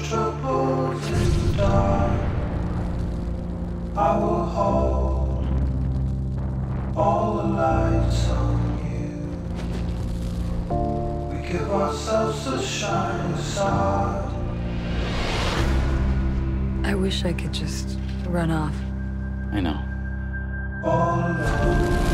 troubles in the dark. I will hold all the lights on you. We give ourselves a shining side. I wish I could just run off. I know. All alone.